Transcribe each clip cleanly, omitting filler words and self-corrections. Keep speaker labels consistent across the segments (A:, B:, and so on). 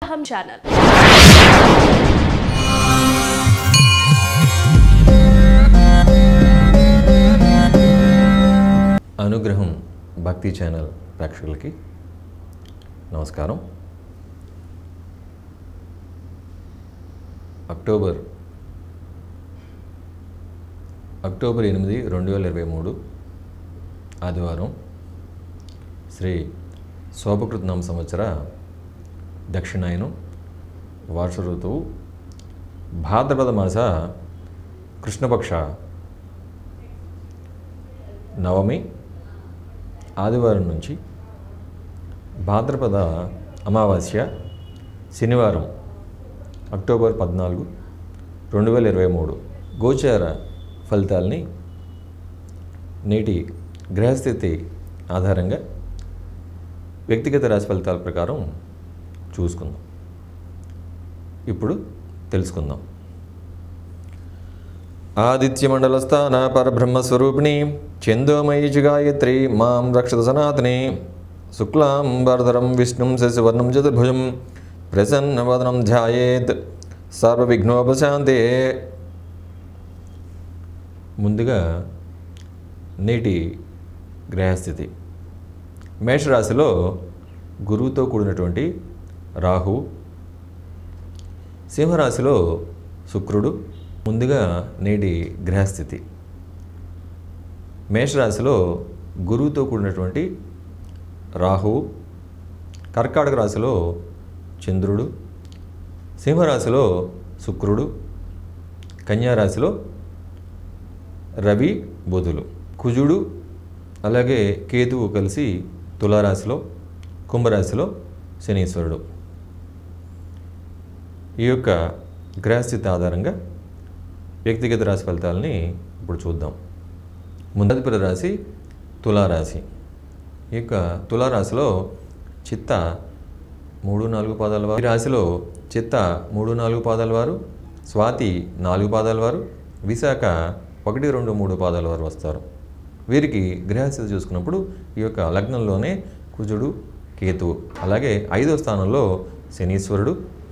A: हम चैनल
B: అనుగ్రహం భక్తి ఛానల్ ప్రేక్షకులకి నమస్కారం. అక్టోబర్ 8, 2023 ఆదివారం శ్రీ శోభకృతనామ సంవత్సర దక్షిణాయనం వర్ష ఋతువు భాద్రపద మాస కృష్ణపక్ష నవమి ఆదివారం నుంచి భాద్రపద అమావాస్య శనివారం అక్టోబర్ 14, 2023 గోచార ఫలితాలని నేటి గ్రహస్థితి ఆధారంగా వ్యక్తిగత రాశి ఫలితాల ప్రకారం చూసుకుందాం. ఇప్పుడు తెలుసుకుందాం. ఆదిత్యమండలస్థాన పరబ్రహ్మస్వరూపిణి చందోమయీ గాయత్రి మాం రక్షత సనాతని శుక్లాం వరదరం విష్ణుం శశివర్ణం చతుర్భుజం ప్రసన్నవదనం ధ్యాయేత్ సర్వవిఘ్నోపశాంతే. ముందుగా నేటి గ్రహస్థితి. మేషరాశిలో గురువుతో కూడినటువంటి రాహు, సింహరాశిలో శుక్రుడు. ముందుగా నేటి గ్రహస్థితి. మేషరాశిలో గురువుతో కూడినటువంటి రాహువు, కర్కాటక రాశిలో చంద్రుడు, సింహరాశిలో శుక్రుడు, కన్యారాశిలో రవి, బుధులు, కుజుడు అలాగే కేతువు కలిసి తులారాశిలో, కుంభరాశిలో శనీశ్వరుడు. ఈ యొక్క గ్రహస్థితి ఆధారంగా వ్యక్తిగత రాశి ఫలితాలని ఇప్పుడు చూద్దాం. మొదటి రాశి తులారాశి. ఈ యొక్క తులారాశిలో చిత్త 3, 4 పాదాల వారు, ఈ రాశిలో చిత్త 3, 4 పాదాల వారు, స్వాతి 4 పాదాల వారు, విశాఖ 1, 2, 3 పాదాల వారు వస్తారు. వీరికి గ్రహస్థితి చూసుకున్నప్పుడు ఈ యొక్క లగ్నంలోనే కుజుడు, కేతువు, అలాగే 5వ స్థానంలో శనీశ్వరుడు,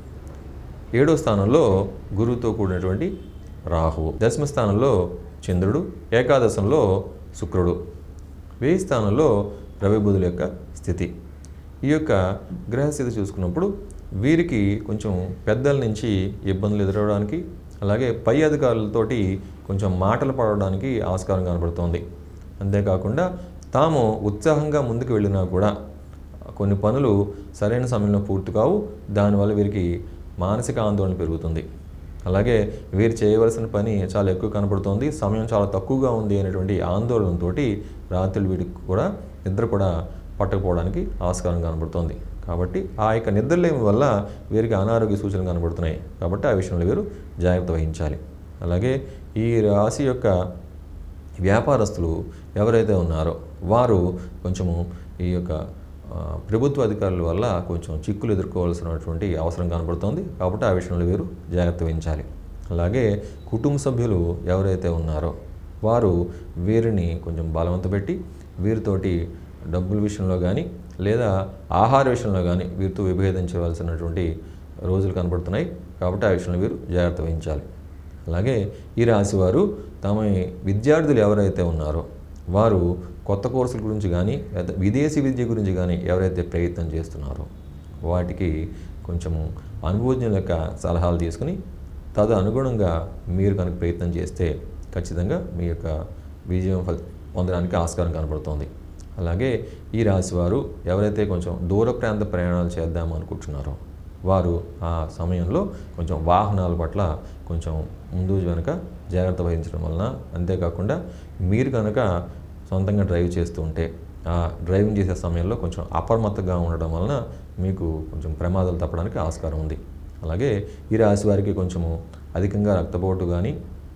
B: 7వ స్థానంలో గురువుతో కూడినటువంటి రాహువు, 10వ స్థానంలో చంద్రుడు, ఏకాదశంలో శుక్రుడు, 1000 స్థానంలో రవి, బుధుల యొక్క స్థితి. ఈ యొక్క గ్రహస్థితి చూసుకున్నప్పుడు వీరికి కొంచెం పెద్దల నుంచి ఇబ్బందులు ఎదురవడానికి, అలాగే పై అధికారులతోటి కొంచెం మాటలు పడడానికి ఆస్కారం కనబడుతోంది. అంతేకాకుండా తాము ఉత్సాహంగా ముందుకు వెళ్ళినా కూడా కొన్ని పనులు సరైన సమయంలో పూర్తి కావు. దానివల్ల వీరికి మానసిక ఆందోళన పెరుగుతుంది. అలాగే వీరు చేయవలసిన పని చాలా ఎక్కువ కనబడుతోంది, సమయం చాలా తక్కువగా ఉంది అనేటువంటి ఆందోళనతో రాత్రులు వీరికి కూడా నిద్ర కూడా పట్టకపోవడానికి ఆస్కారం కనబడుతోంది. కాబట్టి ఆ యొక్క నిద్రలేమి వల్ల వీరికి అనారోగ్య సూచనలు కనబడుతున్నాయి. కాబట్టి ఆ విషయంలో వీరు జాగ్రత్త వహించాలి. అలాగే ఈ రాశి యొక్క వ్యాపారస్తులు ఎవరైతే ఉన్నారో వారు కొంచెము ఈ యొక్క ప్రభుత్వ అధికారుల వల్ల కొంచెం చిక్కులు ఎదుర్కోవాల్సినటువంటి అవసరం కనబడుతోంది. కాబట్టి ఆ విషయంలో వీరు జాగ్రత్త వహించాలి. అలాగే కుటుంబ సభ్యులు ఎవరైతే ఉన్నారో వారు వీరిని కొంచెం బలవంత పెట్టి వీరితోటి డబ్బుల విషయంలో కానీ లేదా ఆహార విషయంలో కానీ వీరితో విభేదించవలసినటువంటి రోజులు కనబడుతున్నాయి. కాబట్టి ఆ విషయంలో వీరు జాగ్రత్త వహించాలి. అలాగే ఈ రాశి వారు తమ విద్యార్థులు ఎవరైతే ఉన్నారో వారు కొత్త కోర్సుల గురించి కానీ లేదా విదేశీ విద్య గురించి కానీ ఎవరైతే ప్రయత్నం చేస్తున్నారో వాటికి కొంచెము అనుభవజ్ఞుల యొక్క సలహాలు తీసుకుని అనుగుణంగా మీరు కనుక ప్రయత్నం చేస్తే ఖచ్చితంగా మీ యొక్క విజయం పొందడానికి ఆస్కారం కనబడుతోంది. అలాగే ఈ రాశి వారు ఎవరైతే కొంచెం దూర ప్రాంత ప్రయాణాలు చేద్దాం అనుకుంటున్నారో వారు ఆ సమయంలో కొంచెం వాహనాల పట్ల కొంచెం ముందు వెనుక జాగ్రత్త వహించడం వలన, అంతేకాకుండా మీరు కనుక సొంతంగా డ్రైవ్ చేస్తూ ఉంటే ఆ డ్రైవింగ్ చేసే సమయంలో కొంచెం అప్రమత్తగా ఉండడం వలన మీకు కొంచెం ప్రమాదాలు తప్పడానికి ఆస్కారం ఉంది. అలాగే ఈ రాశి వారికి కొంచెము అధికంగా రక్తపోటు కానీ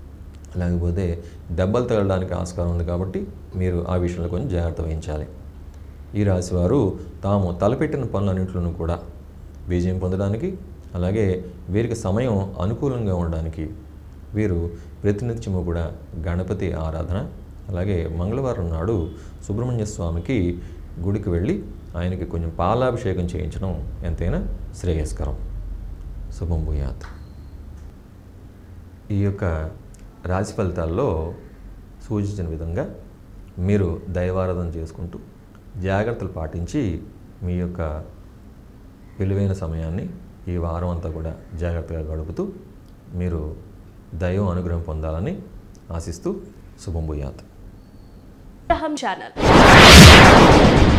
B: లేకపోతే దెబ్బలు తగలడానికి ఆస్కారం ఉంది. కాబట్టి మీరు ఆ విషయంలో కొంచెం జాగ్రత్త వహించాలి. ఈ రాశి వారు తాము తలపెట్టిన పనులన్నింటిలోనూ కూడా విజయం పొందడానికి, అలాగే వీరికి సమయం అనుకూలంగా ఉండడానికి వీరు ప్రతినిత్యము కూడా గణపతి ఆరాధన, అలాగే మంగళవారం నాడు సుబ్రహ్మణ్య స్వామికి గుడికి వెళ్ళి ఆయనకి కొంచెం పాలాభిషేకం చేయించడం ఎంతైనా శ్రేయస్కరం. శుభం భూయాత్. ఈ యొక్క రాశి ఫలితాల్లో సూచించిన విధంగా మీరు దైవారాధన చేసుకుంటూ జాగ్రత్తలు పాటించి మీ యొక్క విలువైన సమయాన్ని ఈ వారం అంతా కూడా జాగ్రత్తగా గడుపుతూ మీరు దైవం అనుగ్రహం పొందాలని ఆశిస్తూ శుభం భూయాత్.
A: ఛానల్